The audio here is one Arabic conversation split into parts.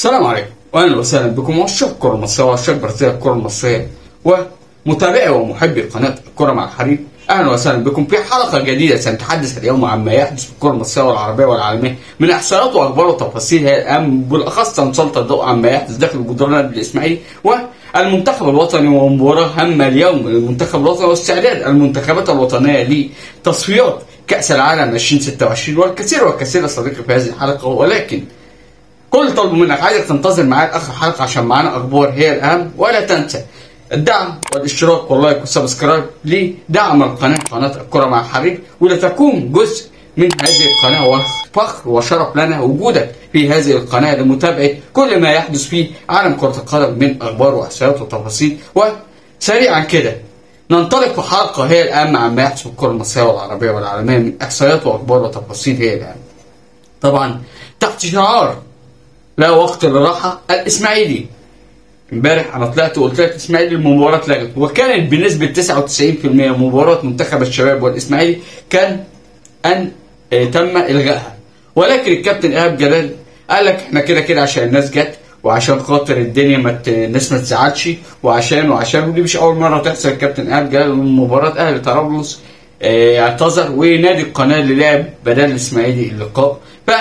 السلام عليكم واهلا وسهلا بكم عشاق الكره المصريه وعشاق برازيل الكره المصريه ومتابعي ومحبي قناه الكره مع الحريم. اهلا وسهلا بكم في حلقه جديده سنتحدث اليوم عما يحدث في الكره المصريه والعربيه والعالميه من احصائيات واخبار وتفاصيل هي الان، بالاخص سنسلط الضوء عما يحدث داخل جدران النادي الاسماعيلي والمنتخب الوطني ومباراه هامه اليوم للمنتخب الوطني واستعداد المنتخبات الوطنيه لتصفيات كاس العالم 2026 والكثير والكثير يا صديقي في هذه الحلقه. ولكن كل طلب منك عايزك تنتظر معايا لاخر حلقه عشان معانا اخبار هي الاهم، ولا تنسى الدعم والاشتراك واللايك والسبسكرايب لدعم قناه الكره مع الحريم، ولتكون جزء من هذه القناه، وفخر وشرف لنا وجودك في هذه القناه لمتابعه كل ما يحدث في عالم كره القدم من اخبار واحصائيات وتفاصيل. وسريعا كده ننطلق في حلقه هي الاهم عما يحدث في الكره المصريه والعربيه والعالميه من احصائيات واخبار وتفاصيل هي الاهم. طبعا تحت شعار لا وقت للراحه، الاسماعيلي امبارح انا طلعت وقلت لك الاسماعيلي المباراه اتلغت، وكانت بنسبه 99% مباراه منتخب الشباب والاسماعيلي كان ان تم الغائها. ولكن الكابتن ايهاب جلال قال لك احنا كده كده عشان الناس جت وعشان خاطر الدنيا الناس ما تزعلش وعشان ودي مش اول مره تحصل. الكابتن ايهاب جلال من مباراه اهلي طرابلس اعتذر، ونادي القناه اللي لعب بدل الاسماعيلي اللقاء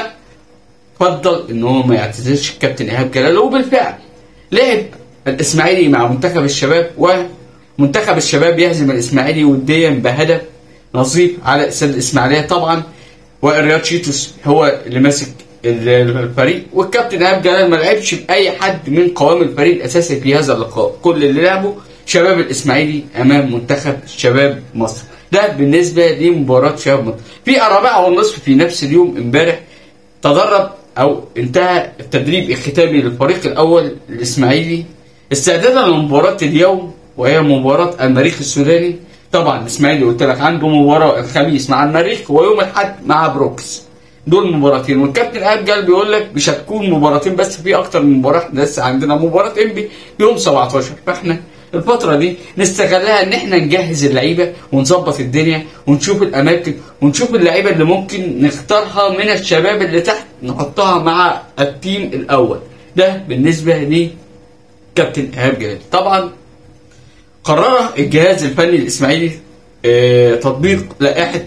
فضل ان هو ما يعتذرش الكابتن ايهاب جلال. وبالفعل لعب الاسماعيلي مع منتخب الشباب، ومنتخب الشباب يهزم الاسماعيلي وديا بهدف نظيف على استاد الاسماعيليه طبعا. والرياض شيتوس هو اللي ماسك الفريق، والكابتن ايهاب جلال ما لعبش باي حد من قوام الفريق الاساسي في هذا اللقاء، كل اللي لعبوا شباب الاسماعيلي امام منتخب شباب مصر. ده بالنسبه لمباراه شباب مصر. في 4:30 في نفس اليوم امبارح تدرب او انتهى التدريب الختامي للفريق الاول الاسماعيلي استعدادا لمباراه اليوم، وهي مباراه المريخ السوداني. طبعا الاسماعيلي قلت لك عنده مباراه الخميس مع المريخ ويوم الاحد مع بروكس، دول مباراتين. والكابتن ايهاب جلال بيقول لك مش هتكون مباراتين بس، في اكتر من مباراه. احنا لسه عندنا مباراه انبي يوم 17، فاحنا الفترة دي نستغلها ان احنا نجهز اللعيبة ونظبط الدنيا ونشوف الاماكن ونشوف اللعيبة اللي ممكن نختارها من الشباب اللي تحت نحطها مع التيم الاول. ده بالنسبة لكابتن ايهاب جلال. طبعا قرر الجهاز الفني الاسماعيلي تطبيق لائحة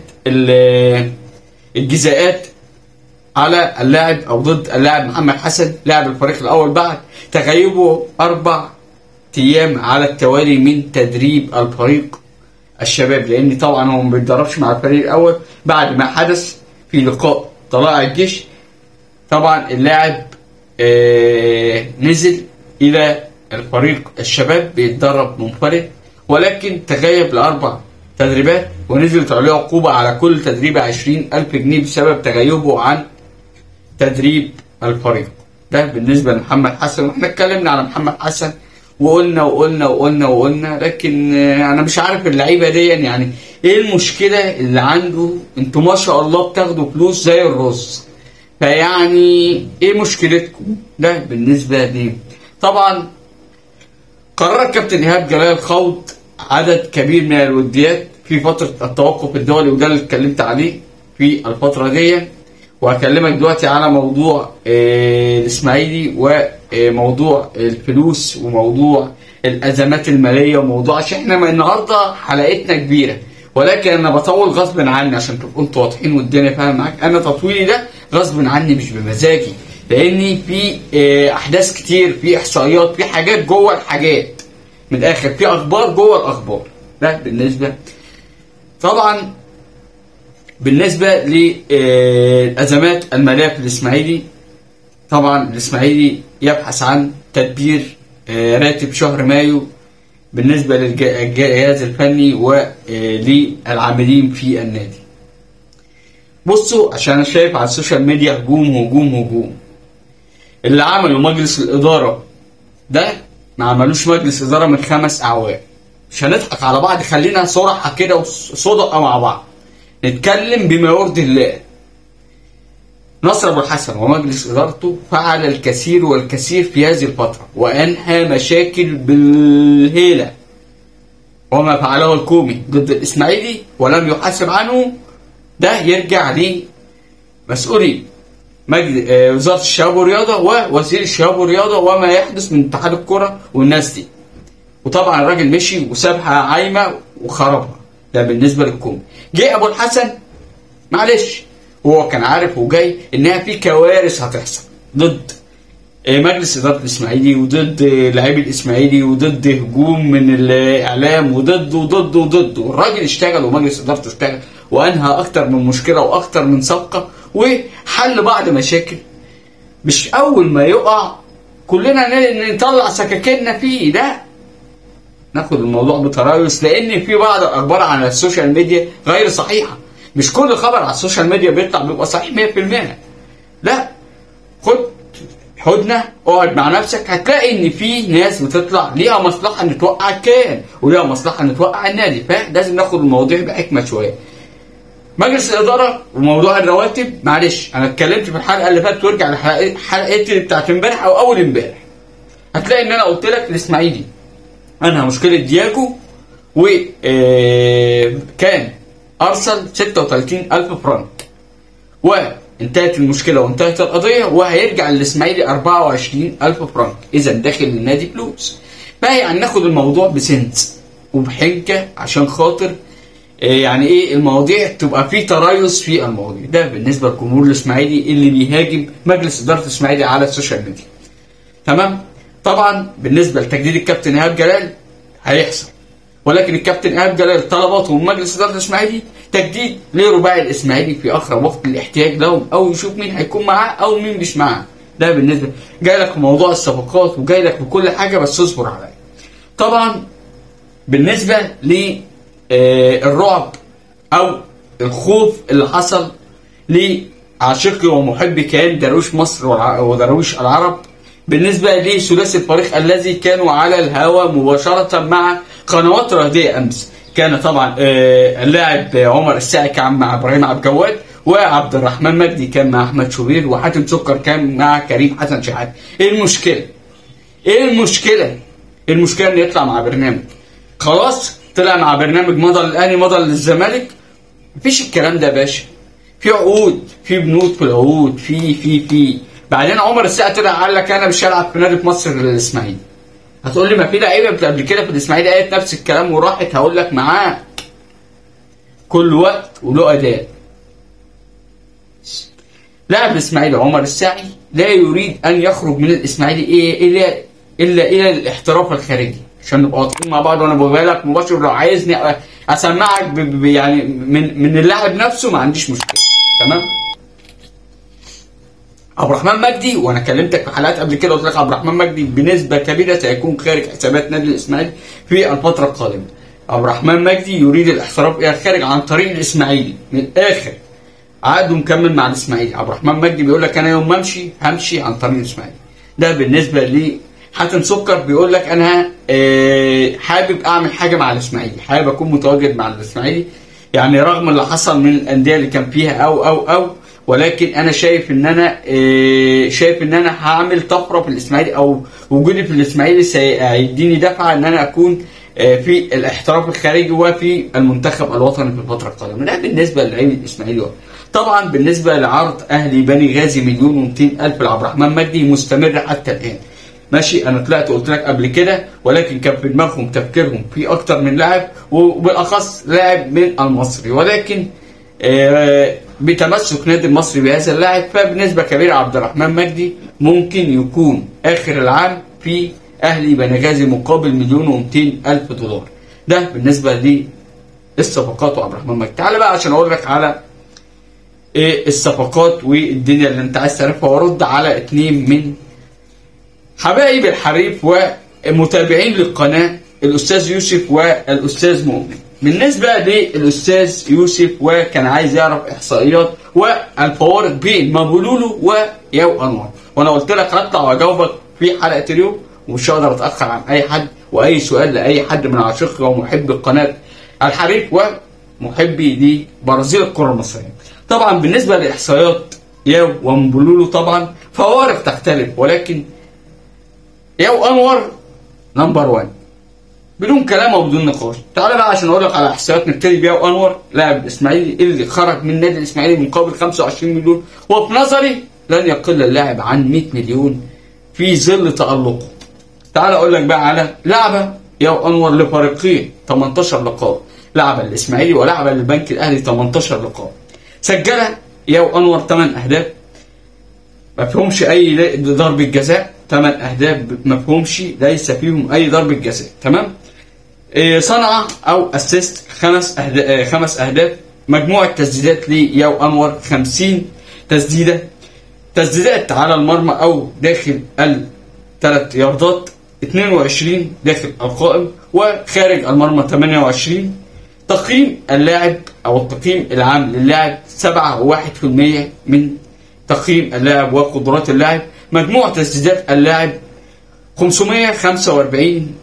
الجزاءات على اللاعب او ضد اللاعب محمد حسن لاعب الفريق الاول بعد تغيبه 4 ايام على التوالي من تدريب الفريق الشباب، لان طبعا هو ما بيتدربش مع الفريق الاول بعد ما حدث في لقاء طلائع الجيش. طبعا اللاعب نزل الى الفريق الشباب بيتدرب منفرد، ولكن تغيب ل4 تدريبات ونزلت عليه عقوبه على كل تدريب 20,000 جنيه بسبب تغيبه عن تدريب الفريق. ده بالنسبه لمحمد حسن. واحنا اتكلمنا على محمد حسن وقلنا لكن انا مش عارف اللعيبه دي يعني ايه المشكله اللي عنده. انتوا ما شاء الله بتاخدوا فلوس زي الرز، فيعني ايه مشكلتكم؟ ده بالنسبه لي. طبعا قرر الكابتن ايهاب جلال خوض عدد كبير من الوديات في فتره التوقف الدولي، وده اللي اتكلمت عليه في الفتره دي. وهكلمك دلوقتي على موضوع الاسماعيلي وموضوع الفلوس وموضوع الازمات الماليه وموضوع، عشان احنا النهارده حلقتنا كبيره، ولكن انا بطول غصب عني عشان تبقوا انتوا واضحين والدنيا فاهم معاك. انا تطويلي ده غصب عني مش بمزاجي، لاني في احداث كتير، في احصائيات، في حاجات جوه الحاجات، من الاخر في اخبار جوه الاخبار. ده بالنسبه طبعا بالنسبة للأزمات المالية في الإسماعيلي. طبعا الإسماعيلي يبحث عن تدبير راتب شهر مايو بالنسبة للجهاز الفني وللعاملين في النادي. بصوا، عشان أنا شايف على السوشيال ميديا هجوم. اللي عملوا مجلس الإدارة ده ما عملوش مجلس إدارة من 5 أعوام. مش هنضحك على بعض، خلينا صراحة كده وصدقة مع بعض، نتكلم بما يرضي الله. نصر أبو الحسن ومجلس إدارته فعل الكثير والكثير في هذه الفترة، وأنهى مشاكل بالهيلة. وما فعله الكومي ضد الإسماعيلي ولم يحاسب عنه، ده يرجع لمسؤولين وزاره الشباب والرياضه ووزير الشباب والرياضه وما يحدث من اتحاد الكره والناس دي. وطبعا الراجل مشي وسابها عايمه وخربها. ده بالنسبه للكوم. جه ابو الحسن، معلش هو كان عارف وجاي انها في كوارث هتحصل ضد مجلس اداره الاسماعيلي وضد لاعبي الاسماعيلي وضد هجوم من الاعلام وضد. الراجل اشتغل ومجلس ادارته اشتغل وانهى اكتر من مشكله واكتر من صفقه وحل بعض مشاكل. مش اول ما يقع كلنا نطلع سكاكيننا فيه، لا، ناخد الموضوع بتريث، لان في بعض الاخبار على السوشيال ميديا غير صحيحه. مش كل خبر على السوشيال ميديا بيطلع بيبقى صحيح 100%. لا، خد هدنه، اقعد مع نفسك، هتلاقي ان في ناس بتطلع ليها مصلحه ان توقع الكيان وليها مصلحه ان توقع النادي، فلازم ناخد المواضيع بحكمه شويه. مجلس الاداره وموضوع الرواتب، معلش انا اتكلمت في الحلقه اللي فاتت، وارجع لحلقتي بتاعت امبارح او اول امبارح، هتلاقي ان انا قلت لك الاسماعيلي انهى مشكله دياجو وكان ارسل 36,000 فرنك وانتهت المشكله وانتهت القضيه، وهيرجع للاسماعيلي 24,000 فرنك. اذا داخل النادي فلوس. فيعني ناخد الموضوع بسنس وبحنكه عشان خاطر يعني ايه المواضيع تبقى في تريث في المواضيع. ده بالنسبه للجمهور الاسماعيلي اللي بيهاجم مجلس اداره الاسماعيلي على السوشيال ميديا. تمام؟ طبعا بالنسبه لتجديد الكابتن ايهاب جلال هيحصل، ولكن الكابتن ايهاب جلال طلباته من مجلس اداره الاسماعيلي تجديد لرباعي الاسماعيلي في اقرب وقت للاحتياج لهم، او يشوف مين هيكون معاه او مين مش معاه. ده بالنسبه جاي لك في موضوع الصفقات وجاي لك بكل حاجه، بس اصبر عليا. طبعا بالنسبه للرعب او الخوف اللي حصل لعاشقي ومحبي كيان درويش مصر ودرويش العرب بالنسبه لثلاثي الفريق الذي كانوا على الهواء مباشره مع قنوات رياضيه امس. كان طبعا اللاعب عمر الساعي كان مع ابراهيم عبد الجواد، وعبد الرحمن مجدي كان مع احمد شوبير، وحاتم سكر كان مع كريم حسن شحات. ايه المشكله؟ المشكله ان يطلع مع برنامج. خلاص طلع مع برنامج مضى للاهلي مضى للزمالك. مفيش الكلام ده يا باشا. في عقود، في بنود في العقود، في بعدين عمر الساعي طلع قال لك انا مش هلعب في نادي مصر للاسماعيلي. هتقول لي ما في لعيبه قبل كده في الاسماعيلي قالت نفس الكلام وراحت. هقول لك معاه كل وقت وله اداء. لاعب الاسماعيلي عمر الساعي لا يريد ان يخرج من الاسماعيلي الا الى الاحتراف الخارجي، عشان نبقى واضحين مع بعض. وانا بقول لك مباشر، لو عايزني اسمعك يعني من اللاعب نفسه ما عنديش مشكله. تمام؟ عبد الرحمن مجدي، وانا كلمتك في حلقات قبل كده قلت لك عبد الرحمن مجدي بنسبه كبيره سيكون خارج حسابات نادي الاسماعيلي في الفتره القادمه. عبد الرحمن مجدي يريد الاحتراف الى الخارج عن طريق الاسماعيلي، من الاخر عقده مكمل مع الاسماعيلي. عبد الرحمن مجدي بيقول لك انا يوم ما همشي عن طريق الاسماعيلي. ده بالنسبه لي. حاتم سكر بيقول لك انا حابب اعمل حاجه مع الاسماعيلي، حابب اكون متواجد مع الاسماعيلي، يعني رغم اللي حصل من الانديه اللي كان فيها او ولكن انا شايف ان انا هعمل طفره في الاسماعيلي، او وجودي في الاسماعيلي سيديني دفعه ان انا اكون في الاحتراف الخارجي وفي المنتخب الوطني في الفتره القادمه. ده بالنسبه للاعبي الاسماعيلي. طبعا بالنسبه لعرض اهلي بني غازي 1,200,000 لعبد الرحمن مجدي مستمر حتى الان. ماشي، انا طلعت قلت لك قبل كده، ولكن كان في دماغهم تفكيرهم في اكتر من لاعب، وبالاخص لاعب من المصري، ولكن بتمسك نادي المصري بهذا اللاعب، فبنسبه كبيره عبد الرحمن مجدي ممكن يكون اخر العام في اهلي بني غازي مقابل 1,200,000 دولار. ده بالنسبه للصفقات وعبد الرحمن مجدي. تعال بقى عشان اقول لك على الصفقات والدنيا اللي انت عايز تعرفها، وارد على 2 من حبايب الحريف ومتابعين للقناه، الاستاذ يوسف والاستاذ مؤمن. بالنسبه للاستاذ يوسف، وكان عايز يعرف احصائيات والفوارق بين مابولولو وياو انور، وانا قلت لك هطلع واجاوبك في حلقه اليوم، ومش هقدر اتاخر عن اي حد واي سؤال لاي حد من عاشقي ومحبي القناه الحريف ومحبي لبرازيل الكره المصريه. طبعا بالنسبه لاحصائيات ياو ومابولولو طبعا فوارق تختلف، ولكن ياو انور نمبر 1 بدون كلام وبدون نقاش. تعالى بقى عشان اقول لك على احصائيات. نبتدي بيها انور لاعب الاسماعيلي اللي خرج من نادي الاسماعيلي مقابل 25 مليون، وفي نظري لن يقل اللاعب عن 100 مليون في ظل تألقه. تعال اقول لك بقى على لعبه يا انور لفريقين 18 لقاء، لعبه للاسماعيلي ولعبه للبنك الاهلي 18 لقاء. سجلها يا انور 8 اهداف ما فيهمش اي ضربه جزاء، 8 اهداف ما فيهمش ليس فيهم اي ضربه جزاء، تمام؟ صنع او اسيست 5 اهداف. مجموع التسديدات لياو انور 50 تسديده، تسديدات على المرمى او داخل الثلاث ياردات 22 داخل القائم وخارج المرمى 28. تقييم اللاعب او التقييم العام للاعب 7.1% من تقييم اللاعب وقدرات اللاعب. مجموع تسديدات اللاعب 545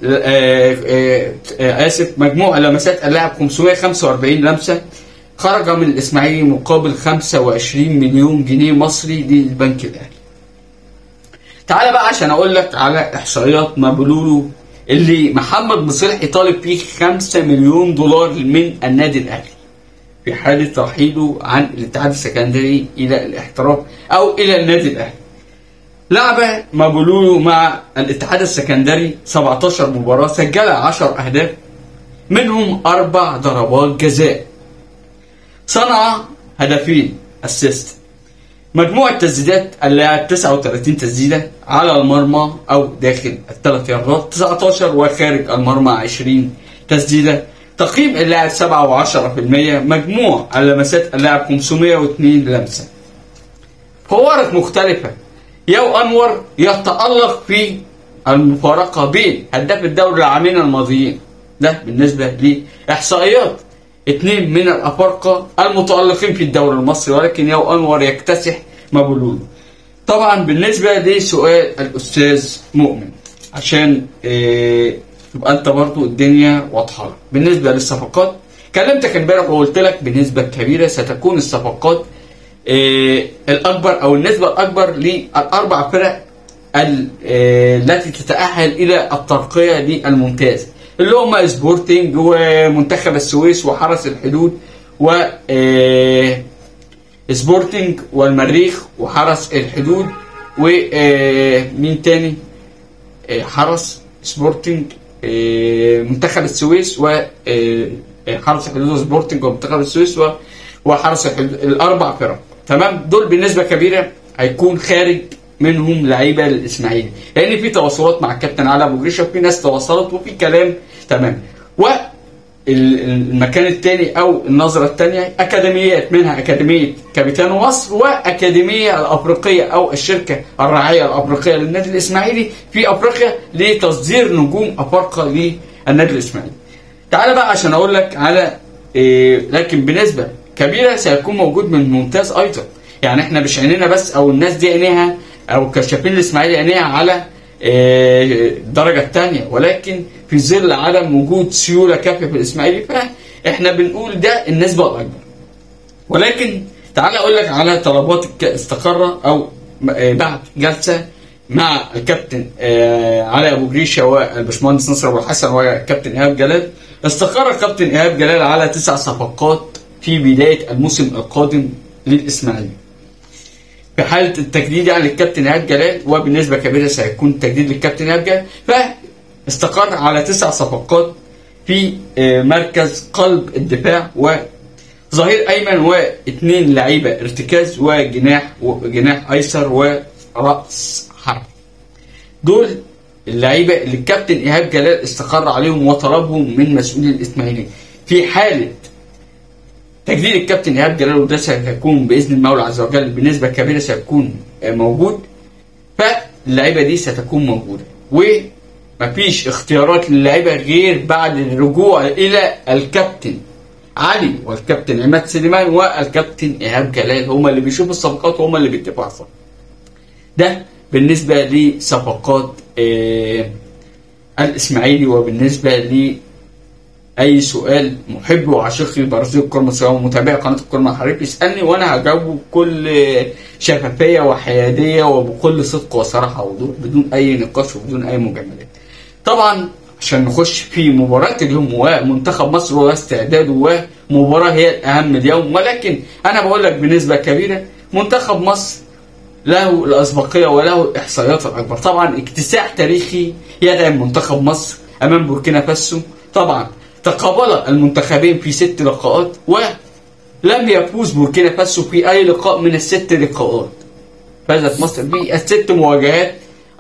مجموع لمسات اللاعب 545 لمسه. خرج من الاسماعيلي مقابل 25 مليون جنيه مصري للبنك الاهلي. تعالى بقى عشان اقول لك على احصائيات مابولولو اللي محمد مصلحي طالب فيه 5 مليون دولار من النادي الاهلي في حاله رحيله عن الاتحاد السكندري الى الاحتراف او الى النادي الاهلي. لعب مابولولو مع الاتحاد السكندري 17 مباراه، سجل 10 اهداف منهم 4 ضربات جزاء، صنع هدفين اسيست. مجموع التسديدات اللاعب 39 تسديده على المرمى او داخل الثلاث ياردات 19 وخارج المرمى 20 تسديده. تقييم اللاعب 7.10%. مجموع اللمسات اللاعب 502 لمسه. فوارق مختلفه. ياو انور يتألق في المفارقه بين هداف الدوري العامين الماضيين، ده بالنسبه لاحصائيات 2 من الافارقه المتألقين في الدوري المصري، ولكن ياو انور يكتسح مابولولو. طبعا بالنسبه لسؤال الاستاذ مؤمن عشان تبقى انت برضو الدنيا واضحه لك. بالنسبه للصفقات كلمتك امبارح وقلت لك بنسبه كبيره ستكون الصفقات الاكبر او النسبه الاكبر للاربع فرق التي تتأهل الى الترقيه للممتاز، اللي هم سبورتنج ومنتخب السويس وحرس الحدود و سبورتنج والمريخ وحرس الحدود ومين تاني؟ حرس سبورتنج منتخب السويس وحرس الحدود وسبورتنج ومنتخب السويس وحرس الحدود. الاربع فرق تمام، دول بنسبه كبيره هيكون خارج منهم لعيبه للاسماعيلي، لان في تواصلات مع الكابتن علي ابو جريشه وفي ناس تواصلت وفي كلام تمام. والمكان الثاني او النظره الثانيه اكاديميات، منها اكاديميه كابيتانو مصر واكاديميه الافريقيه او الشركه الراعيه الافريقيه للنادي الاسماعيلي في افريقيا لتصدير نجوم افارقه للنادي الاسماعيلي. تعال بقى عشان اقول لك على لكن بنسبه كبيره سيكون موجود من ممتاز ايضا، يعني احنا مش عينينا بس او الناس دي عينيها او كشافين الاسماعيلي عينيها على الدرجه الثانيه، ولكن في ظل عدم وجود سيوله كافيه في الاسماعيلي فاحنا بنقول ده النسبه الاكبر. ولكن تعال اقول لك على طلبات استقر او بعد جلسه مع الكابتن علي ابو جريشه والباشمهندس نصر ابو الحسن والكابتن ايهاب جلال. استقر الكابتن ايهاب جلال على 9 صفقات في بدايه الموسم القادم للاسماعيلي. في حاله التجديد يعني للكابتن ايهاب جلال، وبالنسبه كبيره سيكون تجديد للكابتن ايهاب جلال، فاستقر على 9 صفقات في مركز قلب الدفاع وظهير ايمن و2 لعيبه ارتكاز وجناح ايسر وراس حرب. دول اللعيبه اللي الكابتن ايهاب جلال استقر عليهم وطلبهم من مسؤولي الاسماعيلي. في حاله تجديد الكابتن ايهاب جلال وده سيكون باذن المولى عز وجل بنسبه كبيره سيكون موجود، فاللعيبه دي ستكون موجوده ومفيش اختيارات للعيبه غير بعد الرجوع الى الكابتن علي والكابتن عماد سليمان والكابتن ايهاب جلال، هم اللي بيشوفوا الصفقات وهم اللي بيتفقوا على الصفقات. ده بالنسبه لصفقات الاسماعيلي. وبالنسبه ل اي سؤال محب وعشيق لبرازيل الكره المصريه ومتابع قناه الكره مع حضرتك يسالني وانا هجاوبه بكل شفافيه وحياديه وبكل صدق وصراحه ووضوح بدون اي نقاش وبدون اي مجاملات. طبعا عشان نخش في مباراه اليوم ومنتخب مصر واستعداده ومباراه هي الاهم اليوم، ولكن انا بقول لك بنسبه كبيره منتخب مصر له الأسبقية وله الإحصائيات الأكبر. طبعا اكتساح تاريخي يدعم منتخب مصر أمام بوركينا فاسو. طبعا تقابل المنتخبين في 6 لقاءات، ولم يفوز بوركينا فاسو في أي لقاء من ال6 لقاءات. فازت مصر في ال6 مواجهات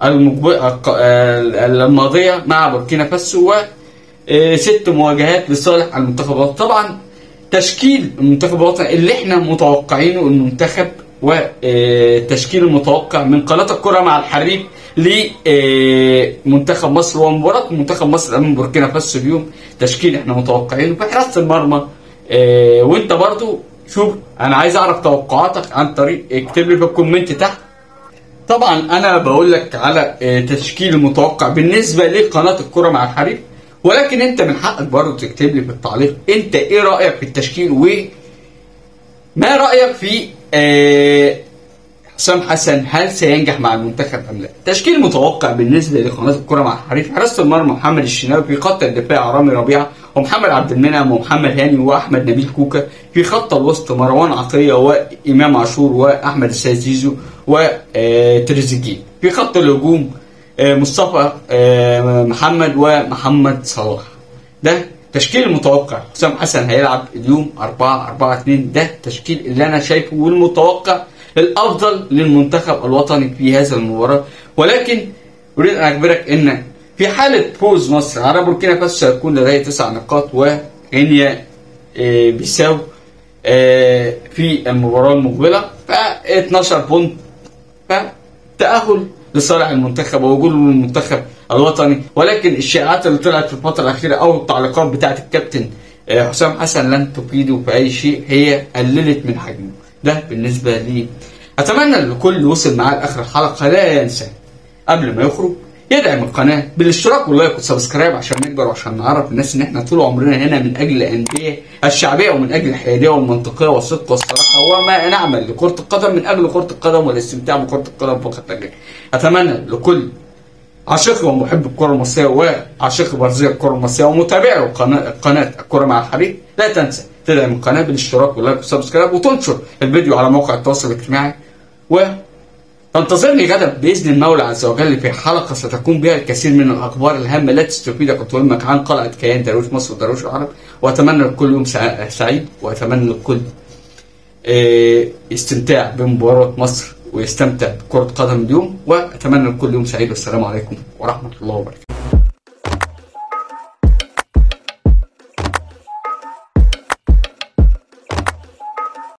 الماضية مع بوركينا فاسو، و6 مواجهات لصالح المنتخب الوطني. طبعا تشكيل المنتخب الوطني اللي احنا متوقعينه المنتخب، والتشكيل المتوقع من قناة الكرة مع الحريف لمنتخب مصر ومباراة منتخب مصر امام بوركينا فاسو اليوم، تشكيل احنا متوقعينه في حراسة المرمى. وانت برضو شوف، انا عايز اعرف توقعاتك عن طريق اكتب لي في الكومنت تحت. طبعا انا بقول لك على تشكيل المتوقع بالنسبة لقناة الكرة مع الحريف، ولكن انت من حقك برضو تكتب لي في التعليق انت ايه رأيك في التشكيل، وما رأيك في حسام حسن، هل سينجح مع المنتخب ام لا؟ تشكيل متوقع بالنسبه لقناه الكره مع الحريف: حراسه المرمى محمد الشناوي، في خط الدفاع رامي ربيعه ومحمد عبد المنعم ومحمد هاني واحمد نبيل كوكا، في خط الوسط مروان عطيه وامام عاشور واحمد السيد زيزو وتريزيجيه، في خط الهجوم مصطفى محمد ومحمد صلاح. ده تشكيل المتوقع. حسام حسن هيلعب اليوم 4-4-2، ده التشكيل اللي انا شايفه والمتوقع الافضل للمنتخب الوطني في هذا المباراه. ولكن اريد ان اخبرك ان في حاله فوز مصر على بوركينا فاسو سيكون لديه 9 نقاط، وغينيا بيساو في المباراه المقبله ف 12 بونت، فتاهل لصالح المنتخب ووجود المنتخب الوطني. ولكن الشائعات اللي طلعت في الفتره الاخيره او التعليقات بتاعت الكابتن حسام حسن لن تفيده في اي شيء، هي قللت من حجمه. ده بالنسبه لي. اتمنى ان الكل وصل معاه لاخر الحلقه لا ينسى قبل ما يخرج يدعم القناه بالاشتراك واللايك والسبسكرايب عشان نكبر وعشان نعرف الناس ان احنا طول عمرنا هنا من اجل الانديه الشعبيه ومن اجل الحياديه والمنطقيه والصدق والصراحه، وما نعمل لكره القدم من اجل كره القدم والاستمتاع بكره القدم فقط لا غير. اتمنى لكل عاشق ومحب الكره المصريه وعاشق برازيل الكره المصريه ومتابعي قناه الكره مع الحريف، لا تنسى تدعم القناه بالاشتراك واللايك والسبسكرايب وتنشر الفيديو على مواقع التواصل الاجتماعي، وتنتظرني غدا باذن المولى عز وجل في حلقه ستكون بها الكثير من الاخبار الهامه التي تستفيدك وتهمك عن قلعه كيان درويش مصر ودرويش العرب. واتمنى لكل يوم سعيد، واتمنى للكل استمتاع بمباراه مصر ويستمتع بكره قدم اليوم، واتمنى لكل يوم سعيد، والسلام عليكم ورحمه الله وبركاته.